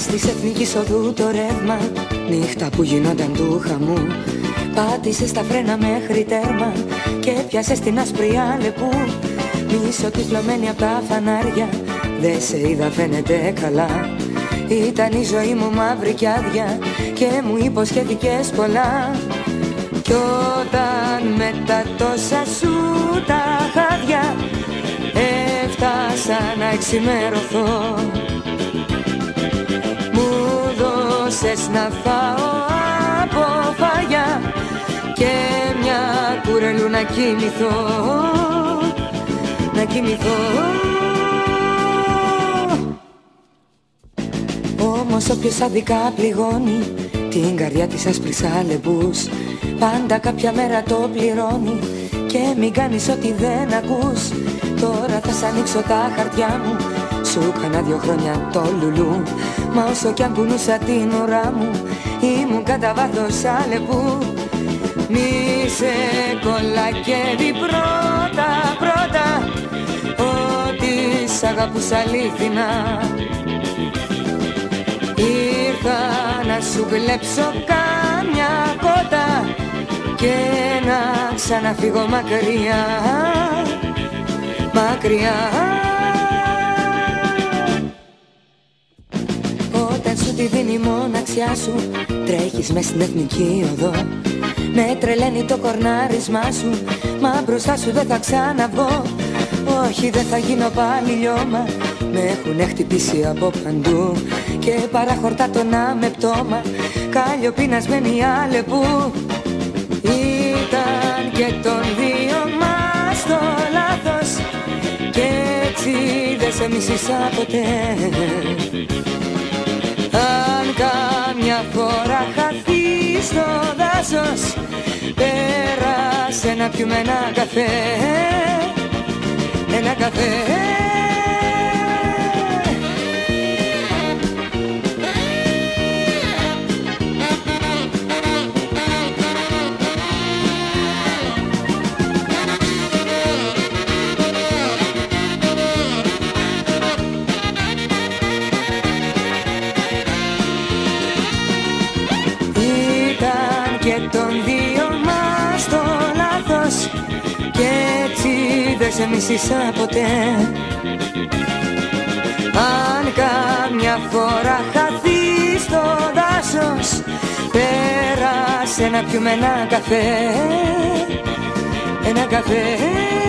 Έσβησες της Εθνικής Οδού το ρεύμα, νύχτα που γινόταν του χαμού. Πάτησες τα φρένα μέχρι τέρμα και πιάσες την άσπρη Αλεπού. Μισοτυφλωμένη απ' τα φανάρια, δε σε είδα φαίνεται καλά. Ήταν η ζωή μου μαύρη κι άδεια και μου υποσχέθηκες πολλά. Κι όταν με τα τόσα σου τα χάδια έφτασα να εξημερωθώ, μου δώσες να φάω από φαγιά και μια κουρελού να κοιμηθώ, να κοιμηθώ. Όμως όποιος αδικά πληγώνει την καρδιά της άσπρης Αλεπούς, πάντα κάποια μέρα το πληρώνει και μην κάνεις ό,τι δεν ακούς. Τώρα θα σ' ανοίξω τα χαρτιά μου, σου κάνα 2 χρόνια το λουλού. Μα όσο κι αν κουνούσα την ουρά μου, ήμουν κατά βάθος Αλεπού. Μη σε κολακεύει πρώτα ότι σ' αγαπούσα αλήθινα. Ήρθα να σου κλέψω κάμια κότα και να ξαναφύγω μακριά, μακριά. Όταν σου τη δίνει η μοναξιά σου, τρέχεις μες στην Εθνική Οδό. Με τρελαίνει το κορνάρισμά σου, μα μπροστά σου δεν θα ξαναβώ. Όχι, δεν θα γίνω πάλι λιώμα, με έχουνε χτυπήσει από παντού και παραχορτά το να με πτώμα, καλλιοπεινασμένη Αλεπού. Ήταν και των δύο μας το λάθος και έτσι δεν σε μισήσα ποτέ. Αν κάμια φορά χαθείς στο δάσος, πέρασε να πιούμε ένα καφέ, ένα καφέ. Και των δύο μας το λάθος και έτσι δεν σε μισήσα ποτέ. Αν κάμια φορά χαθείς στο δάσος, πέρασε να πιούμε ένα καφέ, ένα καφέ.